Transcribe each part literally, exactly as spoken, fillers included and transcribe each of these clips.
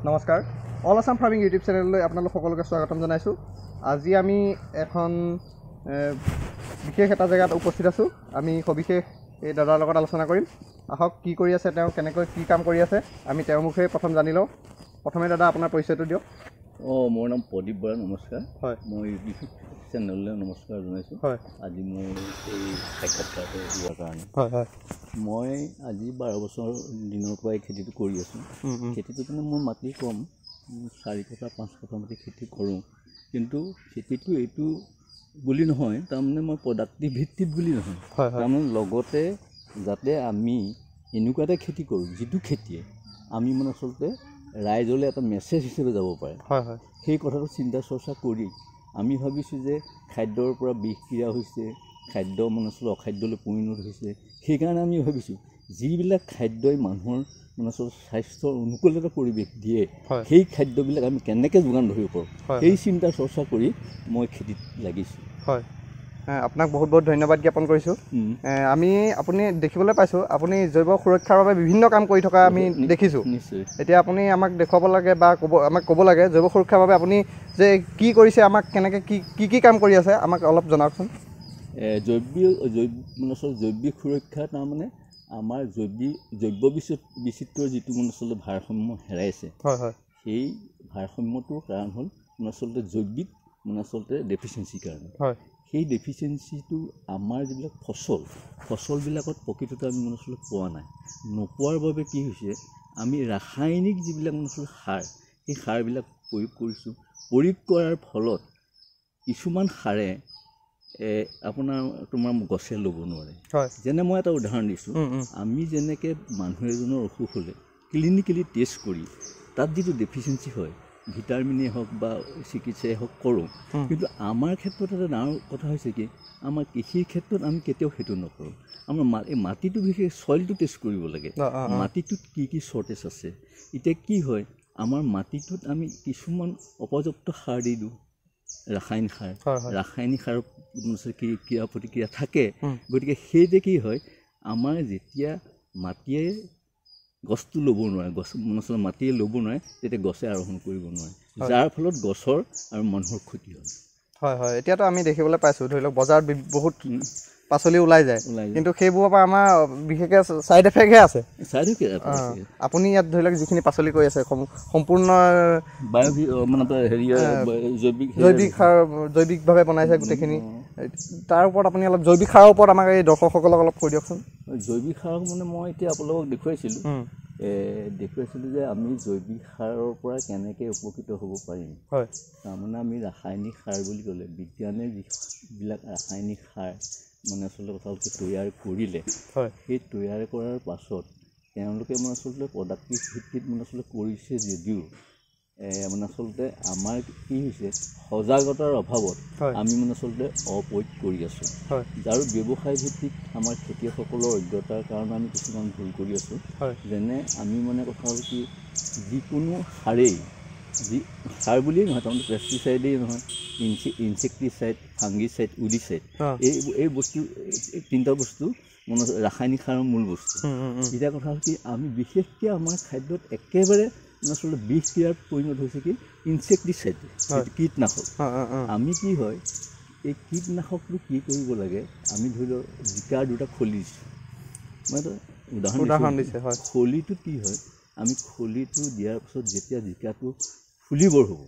নমস্কাৰ all Assam farming YouTube চেনেললৈ আপোনালোক সকলোকে স্বাগতম জনাইছোঁ। আজি আমি এখন বিশেষ এটা জেগাত উপস্থিত আছোঁ। আমি সবিশেষ এই দাদাৰ লগত আলোচনা কৰিম। আহক কি কৰি আছে তেওঁ, কেনেকৈ কি কাম কৰি আছে আমি তেওঁৰ মুখে প্ৰথম জানি লওঁ। প্ৰথমে দাদা আপোনাৰ পৰিচয়টো দিয়ক। অঁ, মোৰ নাম প্ৰদীপ বৰা। নমস্কাৰ। হয়, মই ইউটিউব চেনেললৈ নমস্কাৰ জনাইছোঁ। হয়, আজি মোৰ এই সাক্ষাৎকাৰটো দিয়াৰ কাৰণে। হয় হয় মই আজি বাৰ বছৰ দিনৰ পৰাই খেতিটো কৰি আছোঁ। খেতিটো মানে মোৰ মাটি কম, চাৰি কঠা পাঁচ কঠা মাটি খেতি কৰোঁ। কিন্তু খেতিটো এইটো বুলি নহয়, তাৰমানে মই প্ৰডাক্টিভ ভিত্তিত বুলি নহয়, তাৰমানে লগতে যাতে আমি এনেকুৱা এটা খেতি কৰোঁ যিটো খেতিয়ে আমি মানে আচলতে ৰাইজলৈ এটা মেছেজ হিচাপে যাব পাৰে। হয় হয় সেই কথাটো চিন্তা চৰ্চা কৰি আমি ভাবিছোঁ যে খাদ্যৰ পৰা বিষক্ৰিয়া হৈছে, খাদ্য মানে আচলতে অখাদ্যলৈ পৰিণত হৈছে। সেইকাৰণে আমি ভাবিছোঁ যিবিলাক খাদ্যই মানুহৰ মানে আচলতে স্বাস্থ্যৰ অনুকূল এটা পৰিৱেশ দিয়ে, সেই খাদ্যবিলাক আমি কেনেকৈ যোগান ধৰিব পাৰোঁ, সেই চিন্তা চৰ্চা কৰি মই খেতিত লাগিছোঁ। হয়, আপোনাক বহুত বহুত ধন্যবাদ জ্ঞাপন কৰিছোঁ। আমি আপুনি দেখিবলৈ পাইছোঁ আপুনি জৈৱ সুৰক্ষাৰ বাবে বিভিন্ন কাম কৰি থকা আমি দেখিছোঁ। নিশ্চয়। এতিয়া আপুনি আমাক দেখুৱাব লাগে বা ক'ব আমাক ক'ব লাগে জৈৱ সুৰক্ষাৰ বাবে আপুনি যে কি কৰিছে, আমাক কেনেকৈ কি কি কি কাম কৰি আছে আমাক অলপ জনাওকচোন। জৈৱিক জৈৱ মানে আচলতে জৈৱিক সুৰক্ষা তাৰমানে আমাৰ জৈৱিক জৈৱ বিচিত্ৰৰ যিটো মানে আচলতে ভাৰসাম্য হেৰাইছে, হয় হয় সেই ভাৰসাম্যটোৰ কাৰণ হ'ল মানে আচলতে জৈৱিক মানে আচলতে ডেফিচিয়েঞ্চিৰ কাৰণে। হয়, সেই ডেফিচিয়েঞ্চিটো আমাৰ যিবিলাক ফচল ফচলবিলাকত প্ৰকৃততে আমি মানে আচলতে পোৱা নাই। নোপোৱাৰ বাবে কি হৈছে, আমি ৰাসায়নিক যিবিলাক মানে আচলতে সাৰ, সেই সাৰবিলাক প্ৰয়োগ কৰিছোঁ। প্ৰয়োগ কৰাৰ ফলত কিছুমান সাৰে আপোনাৰ তোমাৰ গছে ল'ব নোৱাৰে। যেনে মই এটা উদাহৰণ দিছোঁ, আমি যেনেকৈ মানুহ এজনৰ অসুখ হ'লে ক্লিনিকেলি টেষ্ট কৰি তাত যিটো ডেফিচিয়েঞ্চি হয়, ভিটামিনেই হওক বা চিকিৎসাই হওক কৰোঁ, কিন্তু আমাৰ ক্ষেত্ৰত এটা ডাঙৰ কথা হৈছে কি, আমাৰ কৃষিৰ ক্ষেত্ৰত আমি কেতিয়াও সেইটো নকৰোঁ। আমাৰ মা এই মাটিটো বিশেষ চইলটো টেষ্ট কৰিব লাগে, মাটিটোত কি কি শ্বৰ্টেজ আছে। এতিয়া কি হয়, আমাৰ মাটিটোত আমি কিছুমান অপৰ্যাপ্ত সাৰ দি দিওঁ, ৰাসায়নিক সাৰ, ৰাসায়নিক সাৰৰ ক্ৰিয়া প্ৰতিক্ৰিয়া থাকে। গতিকে সেইতে কি হয়, আমাৰ যেতিয়া মাটিয়ে গছটো ল'ব নোৱাৰে, গছ মানে মাটিয়ে ল'ব নোৱাৰে, তেতিয়া গছে আৰোহণ কৰিব নোৱাৰে, যাৰ ফলত গছৰ আৰু মানুহৰ ক্ষতি হয়। হয় হয় এতিয়াতো আমি দেখিবলৈ পাইছোঁ, ধৰি লওক বজাৰত বহুত পাচলি ওলাই যায়, কিন্তু সেইবোৰৰ পৰা আমাৰ বিশেষকৈ ছাইড এফেক্টহে আছে। ছাইড এফেক্ট আপুনি ইয়াত ধৰি লওক যিখিনি পাচলি কৰি আছে সম্পূৰ্ণ মানে হেৰি জৈৱিক জৈৱিক সাৰ জৈৱিকভাৱে বনাইছে গোটেইখিনি। তাৰ ওপৰত আপুনি অলপ জৈৱিক সাৰৰ ওপৰত আমাক এই দৰ্শকসকলক অলপ কৈ দিয়কচোন। জৈৱিক সাৰক মানে মই এতিয়া আপোনালোকক দেখুৱাইছিলোঁ দেখুৱাইছিলোঁ যে আমি জৈৱিক সাৰৰ পৰা কেনেকৈ উপকৃত হ'ব পাৰিম। হয়, তাৰমানে আমি ৰাসায়নিক সাৰ বুলি ক'লে বিজ্ঞানে যিবিলাক ৰাসায়নিক সাৰ মানে আচলতে কথাটো তৈয়াৰ কৰিলে, সেই তৈয়াৰ কৰাৰ পাছত তেওঁলোকে মানে আচলতে প্ৰডাক্টিভ ভিত্তিত মানে আচলতে কৰিছে যদিও মানে আচলতে আমাৰ কি হৈছে, সজাগতাৰ অভাৱত আমি মানে আচলতে অপ্ৰয়োগ কৰি আছোঁ। আৰু ব্যৱসায় ভিত্তিক আমাৰ খেতিয়কসকলৰ অজ্ঞতাৰ কাৰণে আমি কিছুমান ভুল কৰি আছোঁ। যেনে আমি মানে কথা হ'ল কি, যিকোনো সাৰেই যি সাৰ বুলিয়েই নহয়, তাৰমানে পেষ্টিচাইডেই নহয়, ইনচে ইনচেক্টিচাইড, ফাংগিচাইড, উডিচাইড, এই এই বস্তু এই তিনিটা বস্তু মানে ৰাসায়নিক সাৰৰ মূল বস্তু। এতিয়া কথা হ'ল কি, আমি বিশেষকৈ আমাৰ খাদ্যত একেবাৰে মানে আচলতে বিষক্ৰিয়াৰ পৰিণত হৈছে কি ইনচেক্টিচাইড, কীটনাশক। আমি কি হয়, এই কীটনাশকটো কি কৰিব লাগে, আমি ধৰি লওক জিকাৰ দুটা খলি দিছোঁ, মই এটা উদাহৰণ দিছোঁ। খলিটো কি হয়, আমি খলিটো দিয়াৰ পিছত যেতিয়া জিকাটো ফুলিবৰ হ'ব,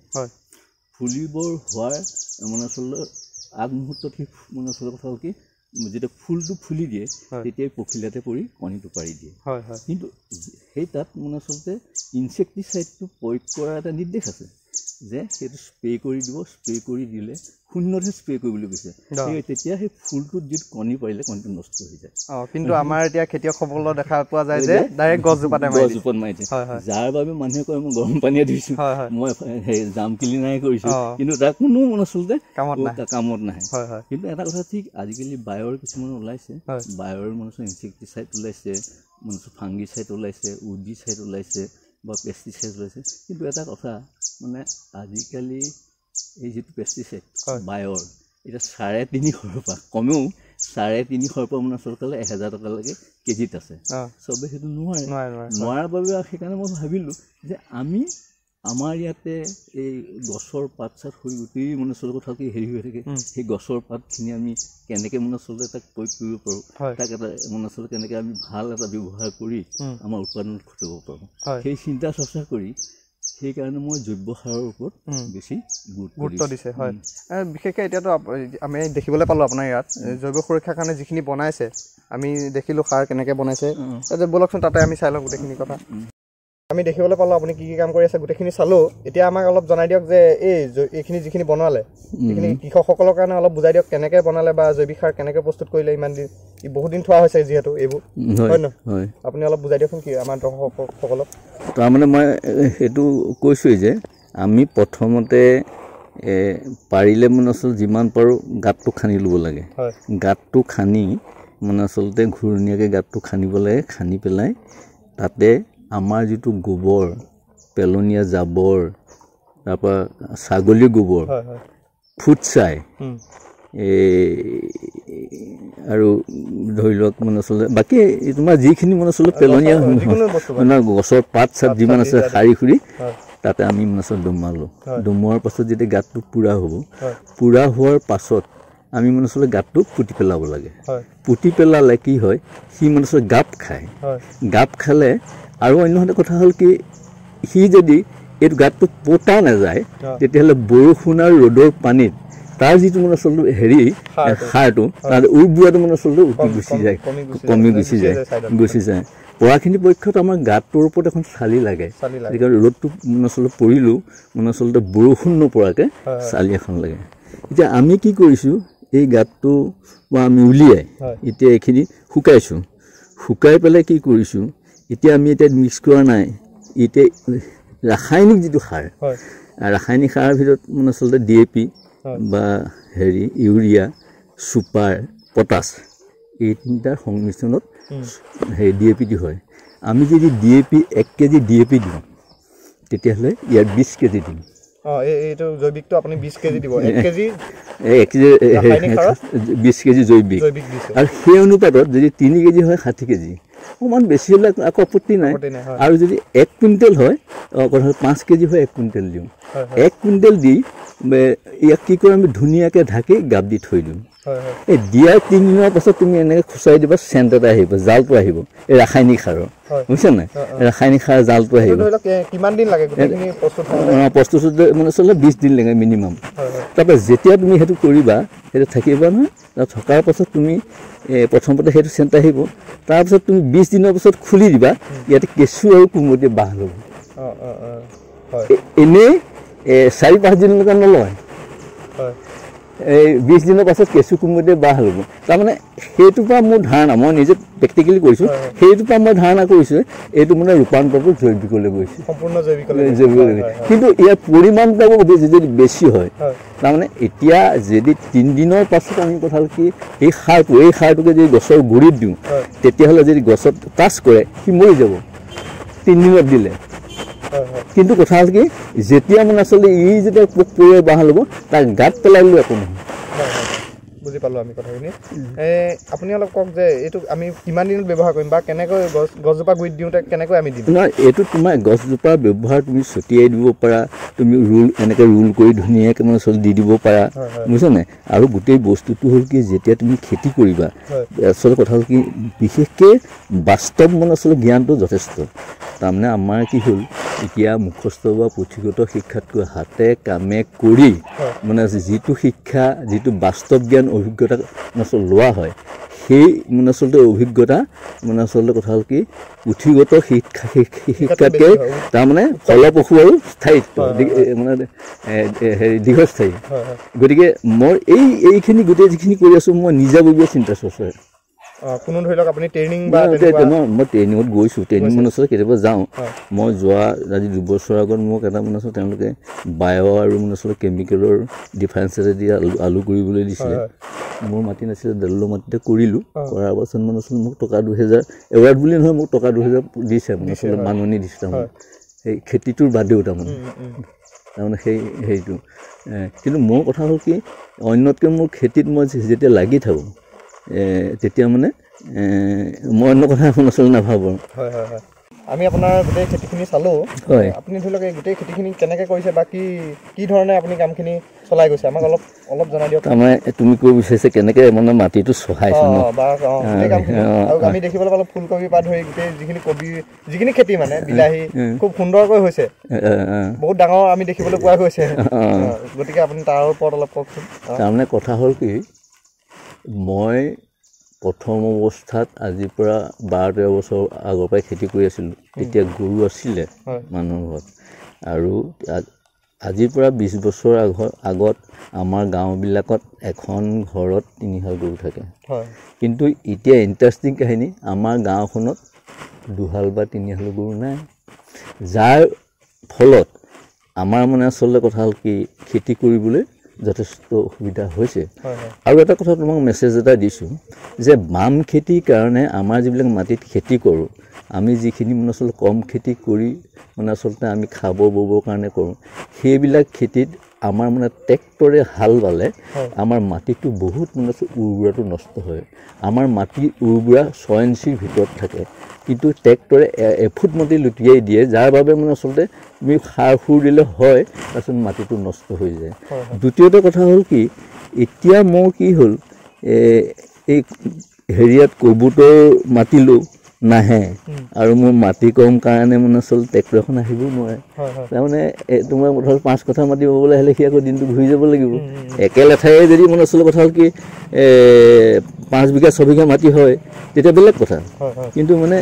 ফুলিবৰ হোৱাৰ মানে আচলতে আগমুহূৰ্তত সেই মানে আচলতে কথা হ'ল কি, যেতিয়া ফুলটো ফুলি দিয়ে তেতিয়াই পখিলাতে পৰি কণীটো পাৰি দিয়ে। কিন্তু সেই তাত মানে আচলতে ইনচেক্টিচাইডটো প্ৰয়োগ কৰাৰ এটা নিৰ্দেশ আছে যে সেইটো স্প্ৰে কৰি দিব, স্প্ৰে কৰি দিলে শূন্যতহে স্প্ৰে কৰিবলৈ কৈছে, তেতিয়া সেই ফুলটোত যিটো কণী পাৰিলে কণীটো নষ্ট হৈ যায়। কিন্তু আমাৰ এতিয়া খেতিয়কসকলৰ দেখা পোৱা যায় যে ডাইৰেক্ট গছজোপাতে গছজোপাত মাৰি দিয়ে, যাৰ বাবে মানুহে কয় মই গৰম পানীয়ে ধুইছোঁ, মই জাম ক্লিনাৰে কৰিছোঁ, কিন্তু তাৰ কোনো মানে আচলতে কামত নাহে। কিন্তু এটা কথা ঠিক, আজিকালি বায়ৰ কিছুমান ওলাইছে, বায়ৰ মানে ইনচেক্টিচাইড ওলাইছে, মানে ফাংগিচাইড ওলাইছে, উডিচাইড ওলাইছে বা পেষ্টিচাইড ওলাইছে। কিন্তু এটা কথা মানে আজিকালি এই যিটো পেষ্টিচাইড বায়ৰ, এতিয়া চাৰে তিনিশৰ পৰা কমেও চাৰে তিনিশৰ পৰা মানে আচলতে এহেজাৰ টকালৈকে কেজিত আছে। চবে সেইটো নোৱাৰে, নোৱাৰাৰ বাবে সেইকাৰণে মই ভাবিলোঁ যে আমি আমাৰ ইয়াতে এই গছৰ পাত চাত সৰি গোটেই মানে আচলতে কথা কি হেৰি হৈ থাকে সেই গছৰ পাতখিনি আমি কেনেকৈ মানে আচলতে তাক প্ৰয়োগ কৰিব পাৰোঁ তাক এটা মানে আচলতে কেনেকৈ আমি ভাল এটা ব্যৱহাৰ কৰি আমাৰ উৎপাদন ঘটিব পাৰোঁ সেই চিন্তা চৰ্চা কৰি সেইকাৰণে মই জৈৱ সাৰৰ ওপৰত বেছি গুৰুত্ব দিছে হয় বিশেষকৈ এতিয়াতো আমি দেখিবলৈ পালোঁ আপোনাৰ ইয়াত জৈৱ সুৰক্ষাৰ কাৰণে যিখিনি বনাইছে আমি দেখিলোঁ সাৰ কেনেকৈ বনাইছে ব'লকচোন তাতে আমি চাই লওঁ গোটেইখিনি কথা আমি দেখিবলৈ পালোঁ আপুনি কি কি কাম কৰি আছে গোটেইখিনি চালোঁ এতিয়া আমাক অলপ জনাই দিয়ক যে এই এইখিনি যিখিনি বনালে সেইখিনি কৃষকসকলৰ কাৰণে অলপ বুজাই দিয়ক কেনেকৈ বনালে বা জৈৱিক সাৰ কেনেকৈ প্ৰস্তুত কৰিলে ইমান দিন বহুত দিন থোৱা হৈছে যিহেতু এইবোৰ হয় নহয় আপুনি অলপ বুজাই দিয়কচোন কি আমাৰ দৰ্শকসকলক তাৰমানে মই সেইটো কৈছোঁৱেই যে আমি প্ৰথমতে পাৰিলে মানে আচলতে যিমান পাৰোঁ গাঁতটো খান্দি ল'ব লাগে গাঁতটো খান্দি মানে আচলতে ঘূৰণীয়াকৈ গাঁতটো খান্দিব লাগে খান্দি পেলাই তাতে আমাৰ যিটো গোবৰ পেলনীয়া জাবৰ তাৰপৰা ছাগলী গোবৰ ফুটছাই আৰু ধৰি লওক মানে আচলতে বাকী তোমাৰ যিখিনি মানে আচলতে পেলনীয়া মানে গছৰ পাত চাত যিমান আছে সাৰি খুৰি তাতে আমি মানে আচলতে দমালোঁ দমোৱাৰ পাছত যেতিয়া গাঁতটো পূৰা হ'ব পূৰা হোৱাৰ পাছত আমি মানে আচলতে গাঁতটো পুতি পেলাব লাগে পুতি পেলালে কি হয় সি মানে আচলতে গাপ খায় গাপ খালে আৰু অন্য এটা কথা হ'ল কি সি যদি এইটো গাঁতটো পোতা নাযায় তেতিয়াহ'লে বৰষুণ আৰু ৰ'দৰ পানীত তাৰ যিটো মানে আচলতে হেৰি সাৰটো তাৰ উৰ্বৰতা মানে আচলতে উটি গুচি যায় কমি গুচি যায় গুচি যায় পৰাখিনি পক্ষত আমাৰ গাঁতটোৰ ওপৰত এখন চালি লাগে সেইকাৰণে ৰ'দটো মানে আচলতে পৰিলেও মানে আচলতে বৰষুণ নপৰাকৈ চালি এখন লাগে এতিয়া আমি কি কৰিছোঁ এই গাঁতটো আমি উলিয়াই এতিয়া এইখিনি শুকাইছোঁ শুকাই পেলাই কি কৰিছোঁ এতিয়া আমি এতিয়া মিক্স কৰা নাই এতিয়া ৰাসায়নিক যিটো সাৰ ৰাসায়নিক সাৰৰ ভিতৰত মানে আচলতে ডি এ পি বা হেৰি ইউৰিয়া ছুপাৰ পটাছ এই তিনিটাৰ সংমিশ্ৰণত হেৰি ডি এ পিটো হয় আমি যদি ডি এ পি এক কেজি ডি এ পি দিওঁ তেতিয়াহ'লে ইয়াৰ বিছ কেজি দিম এইটো জৈৱিকটো আপুনি বিছ কেজি দিব এক কেজি এক কেজি বিছ কেজি জৈৱিক আৰু সেই অনুপাতত যদি তিনি কেজি হয় ষাঠি কেজি অকণমান বেছি হ'লে আকৌ আপত্তি নাই আৰু যদি এক কুইণ্টেল হয় কথা পাঁচ কেজি হয় এক কুইণ্টেল দিওঁ এক কুইণ্টেল দি ইয়াক কি কৰোঁ আমি ধুনীয়াকৈ ঢাকি গাপ দি থৈ দিওঁ এই দিয়াৰ তিনিদিনৰ পাছত তুমি এনেকৈ খুচুৱাই দিবা চেণ্ট এটা আহিব জালটো আহিব এই ৰাসায়নিক সাৰৰ বুজিছা নাই ৰাসায়নিক সাৰ জালটো আহিব কিমান দিন লাগে প্ৰস্তুত মানে আচলতে বিছ দিন লাগে মিনিমাম তাৰপৰা যেতিয়া তুমি সেইটো কৰিবা সেইটো থাকিবা নহয় তাত থকাৰ পাছত তুমি প্ৰথমতে সেইটো চেণ্ট আহিব তাৰপিছত তুমি বিছ দিনৰ পাছত খুলি দিবা ইয়াতে কেঁচু আৰু কুমটি বাঁহ ল'ব এনেই চাৰি পাঁচ দিনলৈকে নলয় এই বিছ দিনৰ পাছত কেঁচু কুমটিয়ে বাঁহ ল'ব তাৰমানে সেইটোৰ পৰা মোৰ ধাৰণা মই নিজে প্ৰেক্টিকেলি কৰিছোঁ সেইটোৰ পৰা মই ধাৰণা কৰিছোঁ এইটো মানে ৰূপান্তৰটো জৈৱিকলৈ গৈছে সম্পূৰ্ণ জৈৱিকলৈ জৈৱিকলৈ কিন্তু ইয়াৰ পৰিমাণটো যদি বেছি হয় তাৰমানে এতিয়া যদি তিনিদিনৰ পাছত আমি কথা হ'ল কি এই সাৰটো এই সাৰটোকে যদি গছৰ গুৰিত দিওঁ তেতিয়াহ'লে যদি গছত টাচ কৰে সি মৰি যাব তিনিদিনত দিলে কিন্তু কথা হ'ল কি যেতিয়া মানে আচলতে ই যেতিয়া পোক পৰুৱাই বাঁহ ল'ব তাক গাত পেলাই দিলেও একো নহয় বুজি পালোঁ আমি কথাখিনি আপুনি অলপ কওক যে এইটো আমি কিমান দিনত ব্যৱহাৰ কৰিম বা কেনেকৈ গছ গছজোপা গুৰিত দিওঁতে কেনেকৈ আমি দিম নহয় এইটো তোমাৰ গছজোপা ব্যৱহাৰ তুমি ছটিয়াই দিব পাৰা তুমি ৰুল এনেকৈ ৰুল কৰি ধুনীয়াকৈ মানে আচলতে দি দিব পাৰা বুজিছা নাই আৰু গোটেই বস্তুটো হ'ল কি যেতিয়া তুমি খেতি কৰিবা আচলতে কথা হ'ল কি বিশেষকৈ বাস্তৱ মানে আচলতে জ্ঞানটো যথেষ্ট তাৰমানে আমাৰ কি হ'ল এতিয়া মুখস্থ বা পুথিগত শিক্ষাতকৈ হাতে কামে কৰি মানে যিটো শিক্ষা যিটো বাস্তৱ জ্ঞান অভিজ্ঞতা আচলতে লোৱা হয় সেই মানে আচলতে অভিজ্ঞতা মানে আচলতে কথা হ'ল কি পুথিগত শিক্ষা শিক্ষাতকৈ তাৰমানে ফলপ্ৰসূ আৰু স্থায়িত্ব মানে হেৰি দীৰ্ঘস্থায়ী গতিকে মই এই এইখিনি গোটেই যিখিনি কৰি আছোঁ মই নিজাববীয়া চিন্তা চৰ্চা কোনো ধৰি লওক আপুনি ট্ৰেইনিং বা মই ট্ৰেইনিঙত গৈছোঁ ট্ৰেইনিং মানে আচলতে কেতিয়াবা যাওঁ মই যোৱা আজি দুবছৰৰ আগত মোক এটা মানে আচলতে তেওঁলোকে বায়' আৰু মানে আচলতে কেমিকেলৰ ডিফাৰেঞ্চ এটা দি আলু আলু কৰিবলৈ দিছিলে মোৰ মাটি নাছিলে দেল্লো মাটিতে কৰিলোঁ কৰাৰ পাছত মানে আচলতে মোক টকা দুহেজাৰ এৱাৰ্ড বুলি নহয় মোক টকা দুহেজাৰ দিছে মানে আচলতে মাননি দিছে তাৰমানে সেই খেতিটোৰ বাদেও তাৰমানে তাৰমানে সেই হেৰিটো কিন্তু মোৰ কথা হ'ল কি অন্যতকৈ মোৰ খেতিত মই যেতিয়া লাগি থাকোঁ তেতিয়া মানে মই অন্য কথা এখন আচলতে নাভাবোঁ আমি আপোনাৰ গোটেই খেতিখিনি চালোঁ হয় আপুনি ধৰি লওক এই গোটেই খেতিখিনি কেনেকৈ কৰিছে বা কি কি ধৰণে আপুনি কামখিনি চলাই গৈছে আমাক অলপ অলপ জনাই দিয়ক তাৰমানে তুমি ক'ব বিচাৰিছে কেনেকৈ মানে মাটিটো চহাইছে ন বা গোটেই কামখিনি আৰু আমি দেখিবলৈ পালোঁ ফুলকবিৰ পৰা ধৰি গোটেই যিখিনি কবি যিখিনি খেতি মানে বিলাহী খুব সুন্দৰকৈ হৈছে বহুত ডাঙৰ আমি দেখিবলৈ পোৱা গৈছে গতিকে আপুনি তাৰ ওপৰত অলপ কওকচোন তাৰমানে কথা হ'ল কি মই প্ৰথম অৱস্থাত আজিৰ পৰা বাৰ তেৰ বছৰ আগৰ পৰাই খেতি কৰি আছিলোঁ তেতিয়া গৰু আছিলে মানুহৰ ঘৰত আৰু আজিৰ পৰা বিছ বছৰ আগত আগত আমাৰ গাঁওবিলাকত এখন ঘৰত তিনিহাল গৰু থাকে কিন্তু এতিয়া ইণ্টাৰেষ্টিং কাহিনী আমাৰ গাঁওখনত দুহাল বা তিনিহাল গৰু নাই যাৰ ফলত আমাৰ মানে আচলতে কথা হ'ল কি খেতি কৰিবলৈ যথেষ্ট অসুবিধা হৈছে আৰু এটা কথা তোমাক মেছেজ এটা দিছোঁ যে বাম খেতিৰ কাৰণে আমাৰ যিবিলাক মাটিত খেতি কৰোঁ আমি যিখিনি মানে আচলতে কম খেতি কৰি মানে আচলতে আমি খাব ববৰ কাৰণে কৰোঁ সেইবিলাক খেতিত আমাৰ মানে ট্ৰেক্টৰে হাল বালে আমাৰ মাটিটো বহুত মানে উৰ্বৰতাটো নষ্ট হয় আমাৰ মাটিৰ উৰ্বৰা ছয় ইঞ্চিৰ ভিতৰত থাকে কিন্তু ট্ৰেক্টৰে এফুট মাটি লুটিয়াই দিয়ে যাৰ বাবে মানে আচলতে তুমি সাৰ সুৰ দিলে হয় তাৰপিছত মাটিটো নষ্ট হৈ যায় দ্বিতীয়টো কথা হ'ল কি এতিয়া মোৰ কি হ'ল এই হেৰিয়াত কবুতৰ মাতিলোঁ নাহে আৰু মোৰ মাটি কম কাৰণে মানে আচলতে ট্ৰেক্টৰ এখন আহিবও নোৱাৰে তাৰমানে তোমাৰ কথা হ'ল পাঁচ কথা মাতি পাবলৈ হ'লে সি আকৌ দিনটো ঘূৰি যাব লাগিব একে লেঠাৰে যদি মানে আচলতে কথা হ'ল কি পাঁচ বিঘা ছবিঘা মাটি হয় তেতিয়া বেলেগ কথা কিন্তু মানে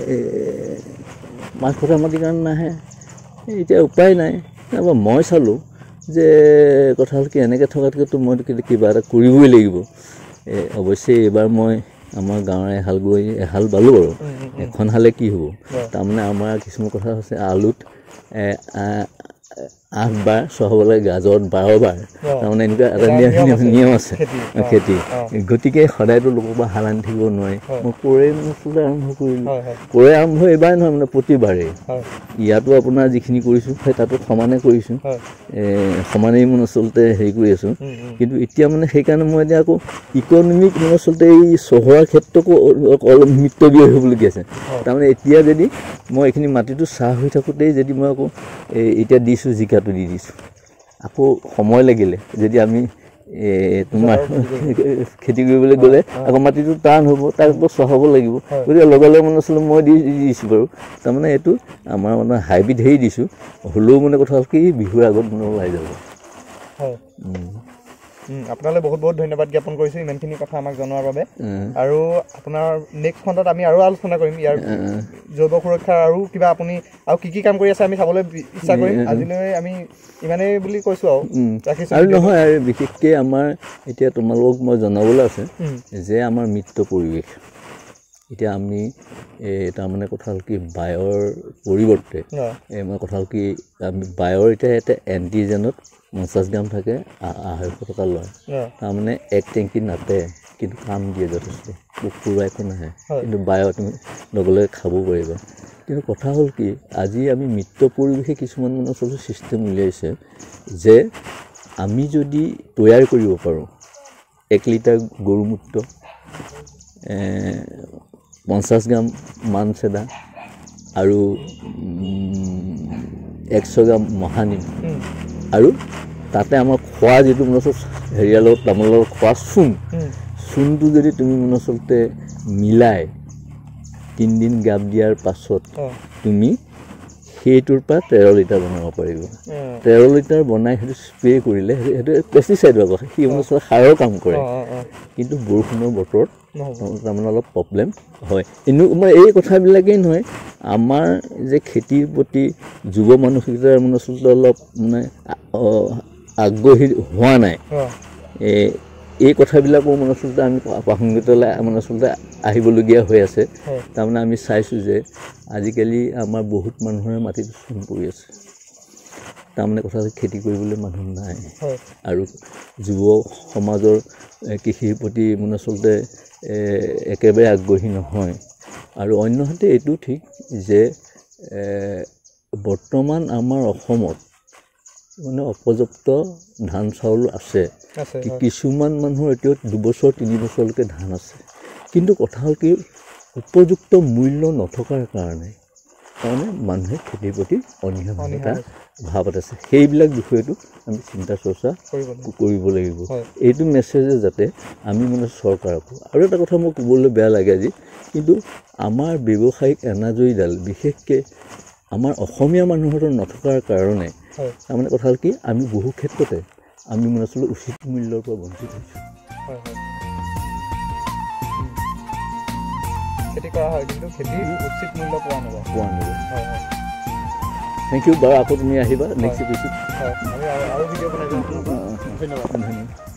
পাঁচ কথা মাটিৰ কাৰণে নাহে এতিয়া উপায় নাই তাৰপৰা মই চালোঁ যে কথা হ'ল কি এনেকৈ থকাতকৈতো মই কিবা এটা কৰিবই লাগিব অৱশ্যে এইবাৰ মই আমাৰ গাঁৱৰ এহাল গৈ এহাল বালোঁ বাৰু এখন হালে কি হ'ব তাৰমানে আমাৰ কিছুমান কথা হৈছে আলুত আঠ বাৰ চহাব লাগে গাজৰত বাৰ বাৰ তাৰমানে এনেকুৱা এটা নিয়ম আছে খেতি গতিকে সদায়তো লোকৰ পৰা হাল আনি থাকিব নোৱাৰি মই কোৰে আচলতে আৰম্ভ কৰিলোঁ কোৰে আৰম্ভ এইবাৰ নহয় মানে প্ৰতিবাৰেই ইয়াতো আপোনাৰ যিখিনি কৰিছোঁ সেই তাতো সমানে কৰিছোঁ সমানেই মানে আচলতে হেৰি কৰি আছোঁ কিন্তু এতিয়া মানে সেইকাৰণে মই এতিয়া আকৌ ইকনমিক মানে আচলতে এই চহৰৰ ক্ষেত্ৰকো অলপ মিতব্যয় হ'বলগীয়া আছে তাৰমানে এতিয়া যদি মই এইখিনি মাটিটো চাহ হৈ থাকোঁতেই যদি মই আকৌ এতিয়া দিছোঁ জিকাটো দি দিছোঁ আকৌ সময় লাগিলে যদি আমি তোমাৰ খেতি কৰিবলৈ গ'লে আকৌ মাটিটো টান হ'ব তাৰ আকৌ চহাব লাগিব গতিকে লগে লগে মানে আচলতে মই দি দিছোঁ বাৰু তাৰমানে এইটো আমাৰ মানে হাইব্ৰিড হেৰি দিছোঁ হ'লেও মানে কথা হ'ল কি বিহুৰ আগত মানে ওলাই যাব আপোনালৈ বহুত বহুত ধন্যবাদ জ্ঞাপন কৰিছোঁ ইমানখিনি কথা আমাক জনোৱাৰ বাবে আৰু আপোনাৰ নেক্সট খণ্ডত আমি আৰু আলোচনা কৰিম ইয়াৰ জৈৱ সুৰক্ষাৰ আৰু কিবা আপুনি আৰু কি কি কাম কৰি আছে আমি চাবলৈ ইচ্ছা কৰিম আজিলৈ আমি ইমানেই বুলি কৈছোঁ আৰু ৰাখিছোঁ আৰু নহয় আৰু বিশেষকৈ আমাৰ এতিয়া তোমালোকক মই জনাবলৈ আছে যে আমাৰ মিত্ৰ পৰিৱেশ এতিয়া আমি তাৰমানে কথা হ'ল কি বায়ৰ পৰিৱৰ্তে মই কথা হ'ল কি আমি বায়ৰ এতিয়া এটা এণ্টিজেনত পঞ্চাছ গ্ৰাম থাকে আঢ়ৈশ টকা লয় তাৰমানে এক টেংকি নাটে কিন্তু কাম দিয়ে যথেষ্ট পোক পৰুৱা একো নাহে কিন্তু বায়ৰ তুমি লগে লগে খাব পাৰিবা কিন্তু কথা হ'ল কি আজি আমি মিত্ৰ পৰিৱেশে কিছুমান মানে আচলতে ছিষ্টেম উলিয়াইছে যে আমি যদি তৈয়াৰ কৰিব পাৰোঁ এক লিটাৰ গৰুমূত্ৰ পঞ্চাছ গ্ৰাম মান চেদা আৰু একশ গ্ৰাম মহানিম আৰু তাতে আমাৰ খোৱা যিটো মানে হেৰিয়াৰ লগত তামোলৰ লগত খোৱা চূণ চূণটো যদি তুমি মানে আচলতে মিলাই তিনিদিন গাপ দিয়াৰ পাছত তুমি সেইটোৰ পৰা তেৰ লিটাৰ বনাব পাৰিব তেৰ লিটাৰ বনাই সেইটো স্প্ৰে' কৰিলে সেইটো পেষ্টিচাইডৰ কথা সি মানে আচলতে সাৰৰ কাম কৰে কিন্তু বৰষুণৰ বতৰত তাৰমানে অলপ প্ৰব্লেম হয় কিন্তু মই এই কথাবিলাকেই নহয় আমাৰ যে খেতিৰ প্ৰতি যুৱ মানসিকতাৰ মানে আচলতে অলপ মানে আগ্ৰহী হোৱা নাই এই কথাবিলাকো মানে আচলতে আমি প্ৰাসংগিকতালৈ মানে আচলতে আহিবলগীয়া হৈ আছে তাৰমানে আমি চাইছোঁ যে আজিকালি আমাৰ বহুত মানুহৰে মাটিটো চূণ পৰি আছে তাৰমানে কথা খেতি কৰিবলৈ মানুহ নাই আৰু যুৱ সমাজৰ কৃষিৰ প্ৰতি মানে আচলতে একেবাৰে আগ্ৰহী নহয় আৰু অন্যহাতে এইটো ঠিক যে বৰ্তমান আমাৰ অসমত মানে অপৰ্যাপ্ত ধান চাউল আছে কিছুমান মানুহৰ এতিয়াও দুবছৰ তিনি বছৰলৈকে ধান আছে কিন্তু কথা হ'ল কি উপযুক্ত মূল্য নথকাৰ কাৰণে তাৰমানে মানুহে খেতিৰ প্ৰতি অনীহা এটা ভাৱ এটা আছে সেইবিলাক বিষয়টো আমি চিন্তা চৰ্চা কৰিব লাগিব এইটো মেছেজে যাতে আমি মানে চৰকাৰকো আৰু এটা কথা মই ক'বলৈ বেয়া লাগে আজি কিন্তু আমাৰ ব্যৱসায়িক এনাজৰীডাল বিশেষকৈ আমাৰ অসমীয়া মানুহৰ নথকাৰ কাৰণে তাৰমানে কথা হ'ল কি আমি বহু ক্ষেত্ৰতে আমি মানে আচলতে উচিত মূল্যৰ পৰা বঞ্চিত হৈছোঁ খেতি কৰা হয় কিন্তু খেতি উচিত মূল্য পোৱা নাযায় পোৱা নাযায় থেংক ইউ বাৰু আকৌ তুমি আহিবা নেক্সট এপিছড হয় আমি আৰু ভিডিঅ' বনাই যাম ধন্যবাদ ধন্যবাদ